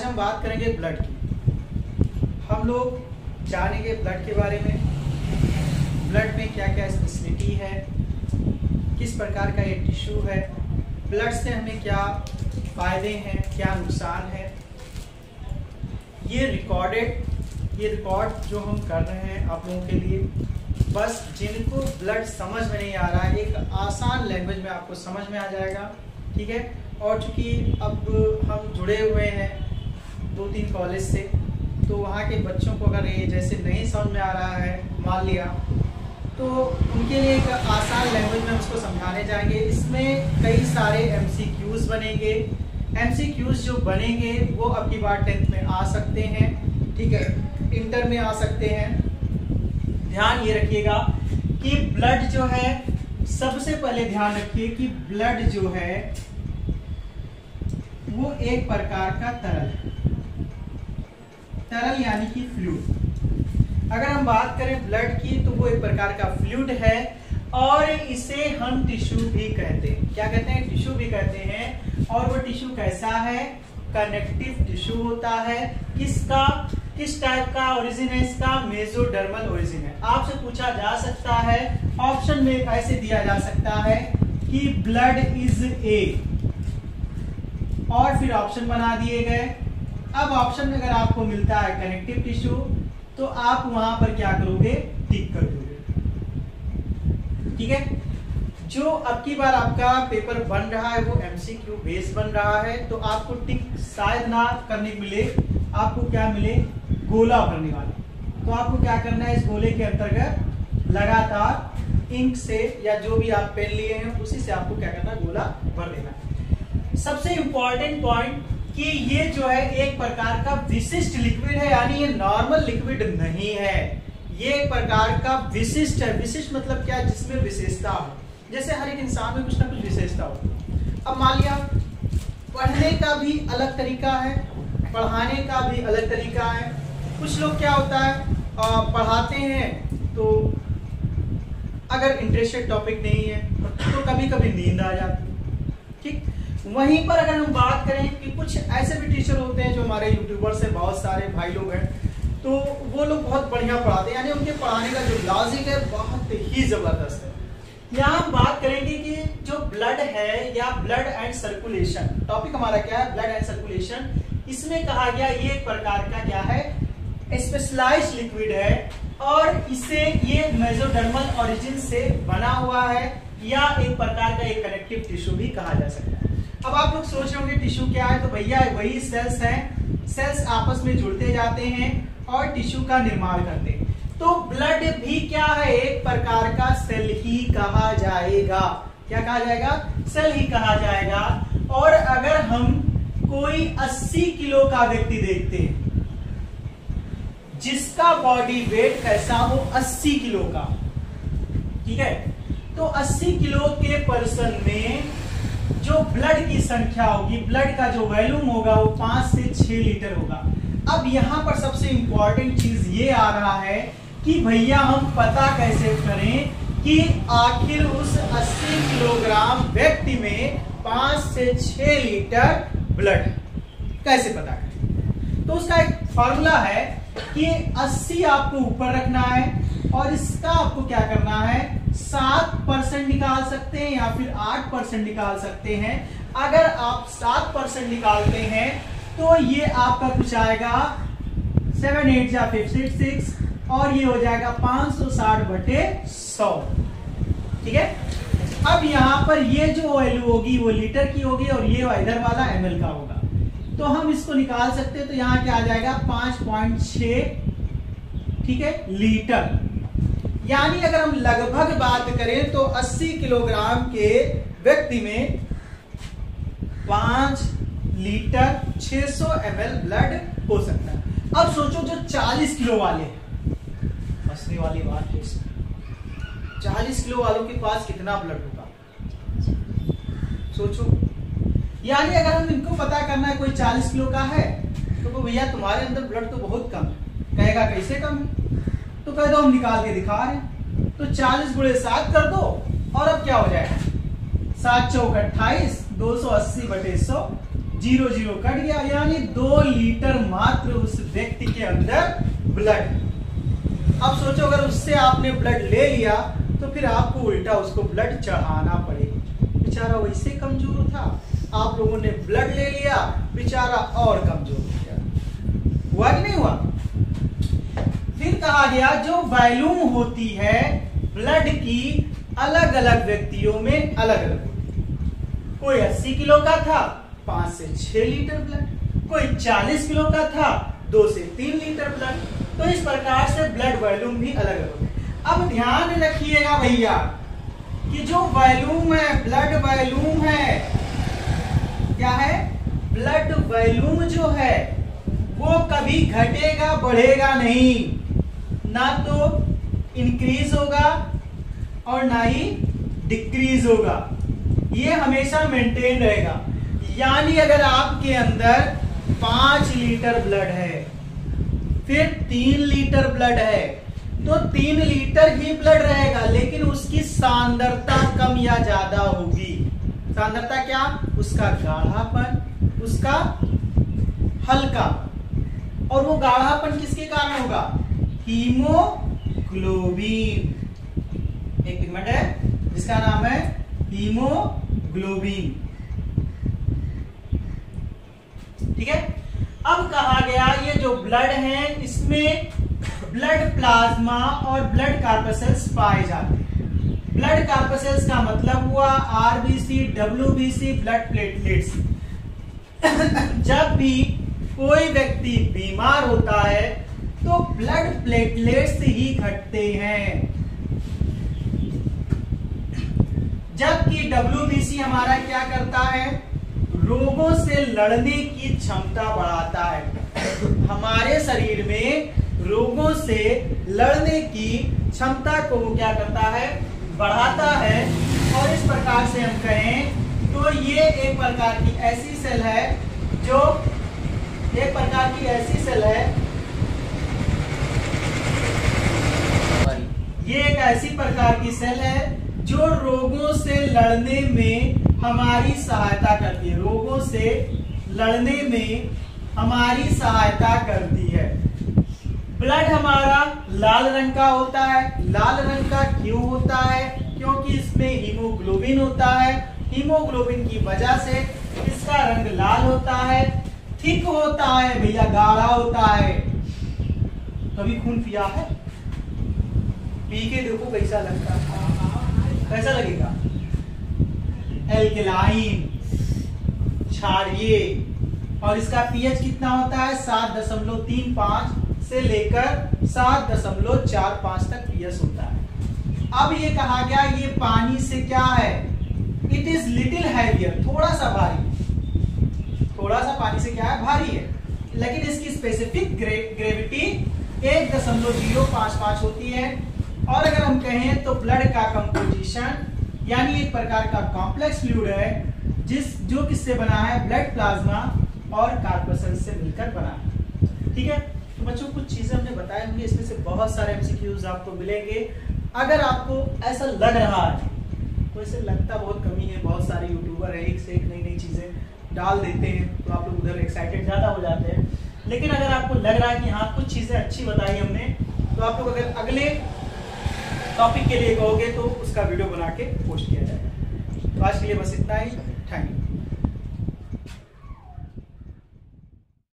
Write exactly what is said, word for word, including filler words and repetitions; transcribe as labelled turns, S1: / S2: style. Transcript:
S1: हम बात करेंगे ब्लड की। हम लोग जानेंगे ब्लड के बारे में, ब्लड में क्या क्या स्पेशलिटी है, किस प्रकार का ये टिश्यू है, ब्लड से हमें क्या फायदे हैं, क्या नुकसान है। ये रिकॉर्डेड ये रिकॉर्ड जो हम कर रहे हैं आप लोगों के लिए, बस जिनको ब्लड समझ में नहीं आ रहा है, एक आसान लैंग्वेज में आपको समझ में आ जाएगा, ठीक है। और चूंकि अब हम जुड़े हुए हैं दो तीन कॉलेज से, तो वहाँ के बच्चों को अगर ये जैसे नहीं समझ में आ रहा है, मान लिया, तो उनके लिए एक आसान लैंग्वेज में उसको समझाने जाएंगे। इसमें कई सारे एमसीक्यूज बनेंगे। एमसीक्यूज जो बनेंगे वो अब की बार टेंथ में आ सकते हैं, ठीक है, इंटर में आ सकते हैं। ध्यान ये रखिएगा कि ब्लड जो है, सबसे पहले ध्यान रखिए कि ब्लड जो है वो एक प्रकार का तरल है, तरल यानी कि फ्लूइड। अगर हम बात करें ब्लड की तो वो एक प्रकार का फ्लूइड है और इसे हम टिश्यू भी कहते हैं। क्या कहते हैं? टिश्यू भी कहते हैं। और वो टिश्यू कैसा है? कनेक्टिव टिश्यू होता है। किसका, किस टाइप का ओरिजिन है इसका? मेसोडर्मल ओरिजिन है। आपसे पूछा जा सकता है, ऑप्शन में ऐसे दिया जा सकता है कि ब्लड इज ए, और फिर ऑप्शन बना दिए गए। अब ऑप्शन में अगर आपको मिलता है कनेक्टिव टिश्यू, तो आप वहां पर क्या करोगे? टिक कर दोगे, ठीक है। जो अब की बार आपका पेपर बन रहा है वो एमसीक्यू बेस बन रहा है, तो आपको टिक शायद ना करने को मिले, आपको क्या मिले? गोला भरने वाला। तो आपको क्या करना है? इस गोले के अंतर्गत लगातार इंक से या जो भी आप पेन लिए हैं उसी से आपको क्या करना? गोला भर देना। सबसे इंपॉर्टेंट पॉइंट कि ये जो है एक प्रकार का विशिष्ट लिक्विड है, यानी ये नॉर्मल लिक्विड नहीं है, ये एक प्रकार का विशिष्ट है। विशिष्ट मतलब क्या? जिसमें विशेषता हो। जैसे हर एक इंसान में कुछ ना कुछ विशेषता हो। अब मान लिया पढ़ने का भी अलग तरीका है, पढ़ाने का भी अलग तरीका है। कुछ लोग क्या होता है, आ, पढ़ाते हैं तो अगर इंटरेस्टेड टॉपिक नहीं है तो कभी कभी नींद आ जाती है, ठीक। वहीं पर अगर हम बात करें कि कुछ ऐसे भी टीचर होते हैं जो हमारे यूट्यूबर से बहुत सारे भाई लोग हैं, तो वो लोग बहुत बढ़िया पढ़ाते हैं, यानी उनके पढ़ाने का जो लॉजिक है बहुत ही जबरदस्त है। यहाँ हम बात करेंगे कि जो ब्लड है या ब्लड एंड सर्कुलेशन, टॉपिक हमारा क्या है? Blood and circulation. इसमें कहा गया ये एक प्रकार का क्या है? स्पेशलाइज्ड लिक्विड है और इसे ये मेसोडर्मल ओरिजिन से बना हुआ है, या एक प्रकार का एक कनेक्टिव टिश्यू भी कहा जा सकता है। अब आप लोग सोच रहे होंगे टिश्यू क्या है, तो भैया वही सेल्स हैं, सेल्स आपस में जुड़ते जाते हैं और टिश्यू का निर्माण करते हैं। तो ब्लड भी क्या है? एक प्रकार का सेल ही कहा जाएगा। क्या कहा जाएगा? सेल ही कहा जाएगा। और अगर हम कोई अस्सी किलो का व्यक्ति देखते हैं जिसका बॉडी वेट कैसा हो? अस्सी किलो का, ठीक है, तो अस्सी किलो के पर्सन में जो ब्लड की संख्या होगी, ब्लड का जो वॉल्यूम होगा वो पांच से छह लीटर होगा। अब यहां पर सबसे इंपॉर्टेंट चीज ये आ रहा है कि भैया हम पता कैसे करें कि आखिर उस अस्सी किलोग्राम व्यक्ति में पांच से छह लीटर ब्लड कैसे पता करें? तो उसका एक फॉर्मूला है कि अस्सी आपको ऊपर रखना है और इसका आपको क्या करना है? सात परसेंट निकाल सकते हैं या फिर आठ परसेंट निकाल सकते हैं। अगर आप सात परसेंट निकालते हैं तो ये आपका कुछ आएगा सेवन एट या फिफ्टी सिक्स, और ये हो जाएगा पांच सौ साठ बटे सौ, ठीक है। अब यहां पर ये जो वैल्यू होगी वो लीटर की होगी और ये इधर वाला एमएल का होगा, तो हम इसको निकाल सकते हैं। तो यहां क्या आ जाएगा? पांच पॉइंट छह, ठीक है, लीटर। यानी अगर हम लगभग बात करें तो अस्सी किलोग्राम के व्यक्ति में पांच लीटर छह सौ एम एल ब्लड हो सकता है। अब सोचो जो चालीस किलो वाले, हंसने वाली बात है, चालीस किलो वालों के पास कितना ब्लड होगा? सोचो। यानी अगर हम इनको पता करना है कोई चालीस किलो का है तो भैया तुम्हारे अंदर ब्लड तो बहुत कम है। कहेगा कैसे कम है? तो कह दो हम निकाल के दिखा रहे हैं। तो चालीस गुणे सात कर दो और अब क्या हो जाएगा? सात चौक अट्ठाईस, दो सौ अस्सी बटे सौ, जीरो जीरो कट गया, यानी दो लीटर मात्र उस व्यक्ति के अंदर ब्लड। अब सोचो अगर उससे आपने ब्लड ले लिया तो फिर आपको उल्टा उसको ब्लड चढ़ाना पड़ेगा। बेचारा वैसे कमजोर था, आप लोगों ने ब्लड ले लिया, बेचारा और कमजोर हो गया। हुआ कि नहीं हुआ? फिर कहा गया जो वॉल्यूम होती है ब्लड की अलग अलग व्यक्तियों में अलग अलग होती है। कोई अस्सी किलो का था, पांच से छह लीटर ब्लड, कोई चालीस किलो का था, दो से तीन लीटर ब्लड। तो इस प्रकार से ब्लड वॉल्यूम भी अलग अलग होते हैं। अब ध्यान रखिएगा भैया कि जो वॉल्यूम है, ब्लड वॉल्यूम है, क्या है? ब्लड वॉल्यूम जो है वो कभी घटेगा बढ़ेगा नहीं, ना तो इंक्रीज होगा और ना ही डिक्रीज होगा, ये हमेशा मेंटेन रहेगा। यानी अगर आपके अंदर पांच लीटर ब्लड है, फिर तीन लीटर ब्लड है, तो तीन लीटर ही ब्लड रहेगा, लेकिन उसकी सांद्रता कम या ज्यादा होगी। सांद्रता क्या? उसका गाढ़ापन, उसका हल्का। और वो गाढ़ापन किसके कारण होगा? हीमोग्लोबिन, एक पिगमेंट है जिसका नाम है हीमोग्लोबिन। ठीक है। अब कहा गया ये जो ब्लड है इसमें ब्लड प्लाज्मा और ब्लड कार्पसेल्स पाए जाते हैं। ब्लड कार्पसेल्स का मतलब हुआ आरबीसी, डब्ल्यूबीसी, ब्लड प्लेटलेट्स। जब भी कोई व्यक्ति बीमार होता है तो ब्लड प्लेटलेट्स ही घटते हैं, जबकि डब्ल्यूबीसी हमारा क्या करता है? रोगों से लड़ने की क्षमता बढ़ाता है। हमारे शरीर में रोगों से लड़ने की क्षमता को वो क्या करता है? बढ़ाता है। और इस प्रकार से हम कहें तो ये एक प्रकार की ऐसी सेल है जो एक प्रकार की ऐसी सेल है ये एक ऐसी प्रकार की सेल है जो रोगों से लड़ने में हमारी सहायता करती है, रोगों से लड़ने में हमारी सहायता करती है। ब्लड हमारा लाल रंग का होता है। लाल रंग का क्यों होता है? क्योंकि इसमें हीमोग्लोबिन होता है। हीमोग्लोबिन की वजह से इसका रंग लाल होता है, थिक होता है भैया, गाढ़ा होता है। कभी खून पिया है? पी के देखो कैसा लगता है, कैसा लगेगा? एल्कलाइन, क्षारीय। और इसका पीएच कितना होता है? सात दशमलव तीन पांच से लेकर सात दशमलव चार पांच तक पीएच होता है। अब ये कहा गया ये पानी से क्या है? इट इज लिटिल हैवियर, थोड़ा सा भारी। थोड़ा सा पानी से क्या है? भारी है। लेकिन इसकी स्पेसिफिक ग्रेविटी एक दशमलव जीरो पांच पांच होती है। और अगर हम कहें तो ब्लड का कंपोजिशन यानी एक प्रकार का कॉम्प्लेक्स फ्लूइड है जिस जो किससे बना है? ब्लड प्लाज्मा और कार्पसेल से मिलकर बना है। ठीक है। तो बच्चों कुछ चीजें हमने बताई होंगी, इसमें से बहुत सारे एमसीक्यूज आपको मिलेंगे। अगर आपको ऐसा लग रहा है, तो ऐसे लगता बहुत कमी है, बहुत सारे यूट्यूबर है एक से एक नई नई चीजें डाल देते हैं, तो आप लोग उधर एक्साइटेड ज्यादा हो जाते हैं। लेकिन अगर आपको लग रहा है कि हाँ कुछ चीजें अच्छी बताई हमने, तो आप लोग अगर अगले टॉपिक के लिए कहोगे तो उसका वीडियो बना के पोस्ट किया जाएगा। तो आज के लिए बस इतना ही।